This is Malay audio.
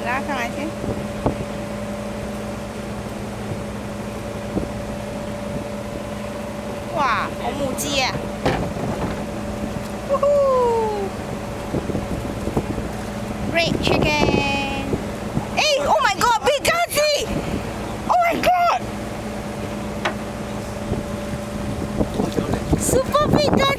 拉上来先。哇，红母鸡耶！呜呼 ！Red chicken。哎 ，Oh my God，big Kaci！Oh my God！Super big Kaci！